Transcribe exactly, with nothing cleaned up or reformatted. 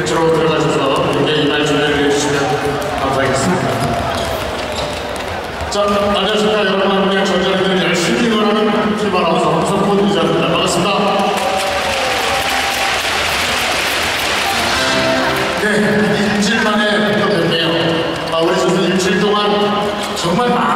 객주로 들어가셔서 이렇게 이말 준비를 해주시면 감사하겠습니다. 자, 안녕하십니까 여러분. 그냥 전자리들 열심히 응원하는 티비 아나운서 홍석훈 기자입니다. 반갑습니다. 네, 일주일 만에 또 뵙네요. 아, 우리 선수 일주일 동안 정말 많은